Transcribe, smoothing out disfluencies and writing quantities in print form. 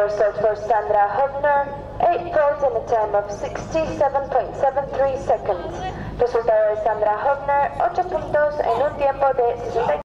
result for Sandra Hofner, 8 points in a time of 67.73 seconds. Resultado de Sandra Hofner, 8 puntos en un tiempo de 60.